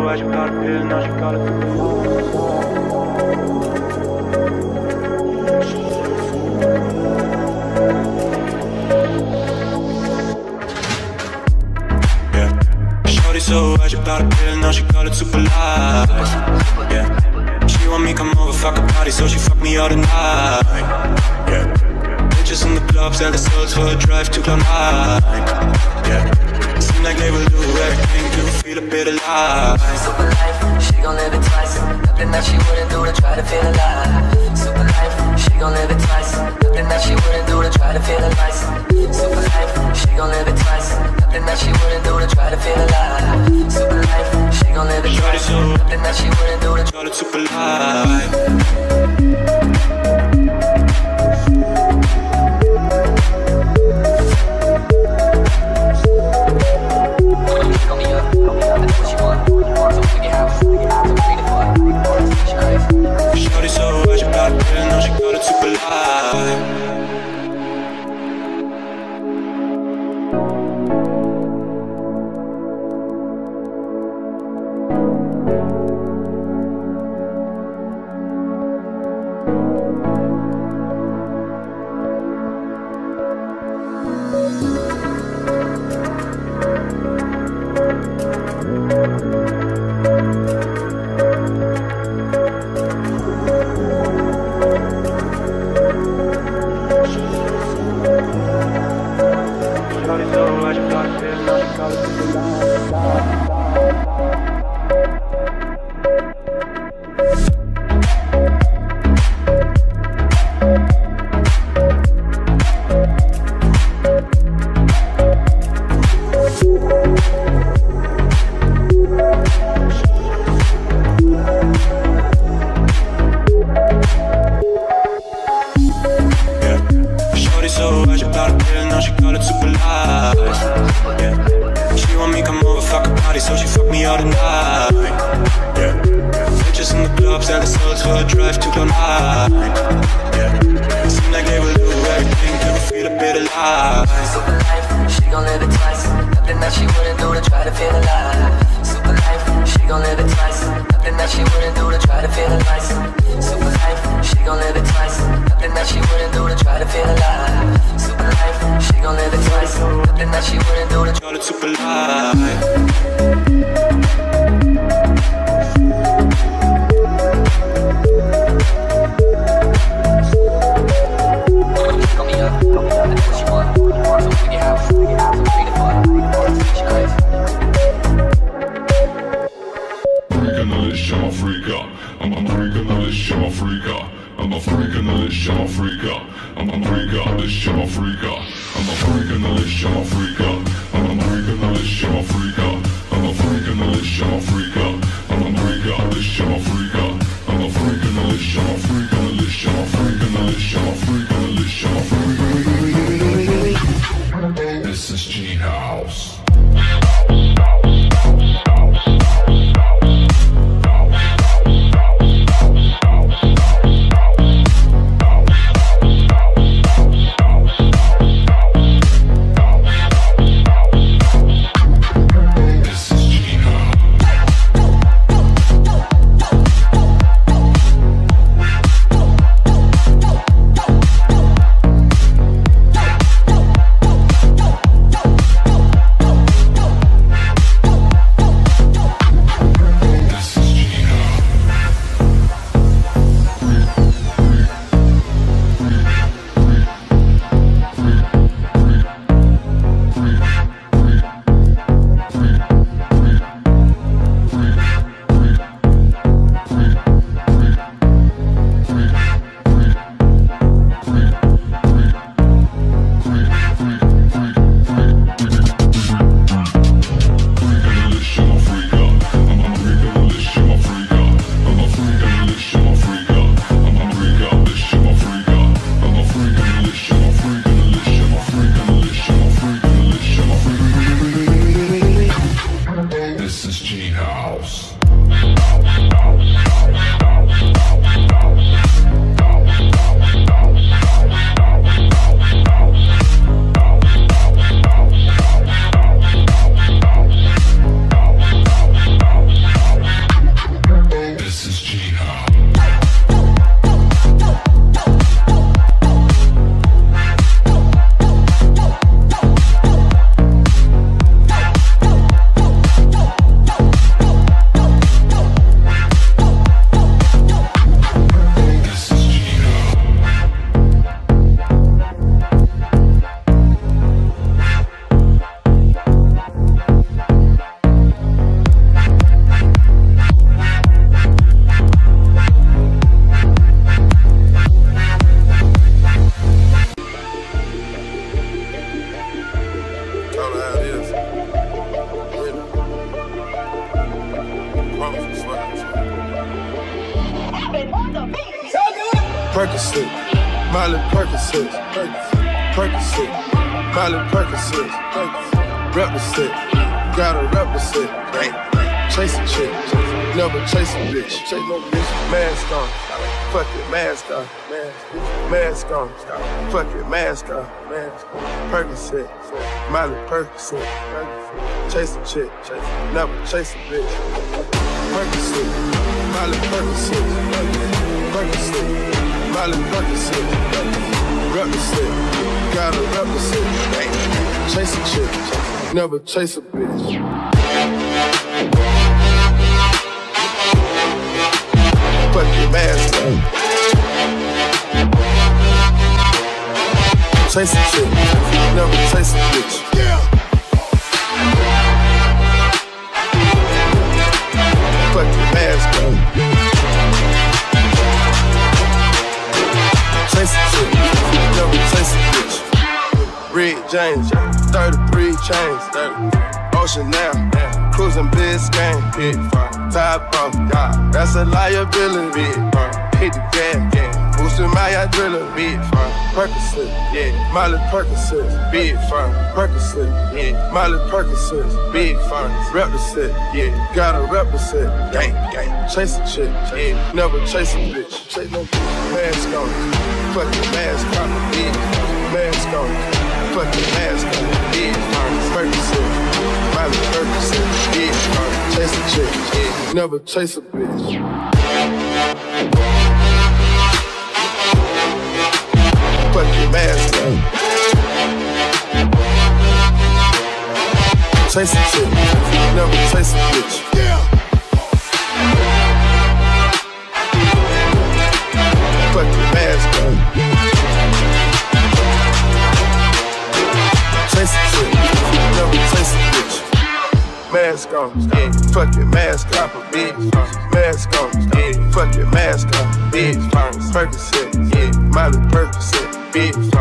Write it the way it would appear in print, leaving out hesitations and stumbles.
so high, she got a pill, now she call it super so high, she got a pill, now she call it super light. Yeah, she want me come over, fuck a party, so she fuck me all the night. Yeah, bitches in the clubs and the souls for a drive to Cloud9. Yeah, seem like they will do everything to feel a bit alive. Super life, she gon' live it twice. Nothing that she wouldn't do to try to feel alive. Super life, she gon' live it twice. Nothing that she wouldn't do to try to feel alive. Super life, she gon' live it twice. Nothing that she wouldn't do to try to feel alive. Super life, she gon' live it twice. Nothing that she wouldn't do to call it super life. Shorty so high, she got a pill, now she call it super life. Percocet, Miley Percocet, Percocet, Miley Percocet, represent, gotta represent. Chase a chick, never chase a bitch. Mask on, fuck it, mask on. Mask on, fuck it, mask on. Percocet, Miley Percocet. Chase a chick, never chase a bitch. Percocet, Miley Percocet. Percocet, Miley Percocet. Represent, gotta represent. Chase a chick, never chase a bitch. Fuck your mask on. Chase a chick, never chase a bitch. Yeah. Fuck your mask on. Chase a chick, never chase a bitch. Red James, 33 chains, Ocean now, cruising Biscayne, top off, that's a liability. Hit the gas, boosting my adrenaline. Percocet, yeah, Miley Percocet, big fun. Percocet, yeah, Miley Percocet, big fun. Represent, yeah, gotta represent. Gang, gang, chase a chick, yeah, never chase a bitch. Chase no mask on, fuck your mask on, yeah, mask on, fuck your mask on, yeah, Percocet, Miley Percocet, yeah, chase a chick, yeah, never chase a bitch. Fuck your mask on. Chase a chick, never chase a bitch. Yeah. Fuck your mask on. Chase a chick, never chase a bitch. Mask on, yeah, fuck your mask off a bitch. Mask on, yeah, fuck your mask off, bitch. Percocet, yeah, Miley Percocet, bitch.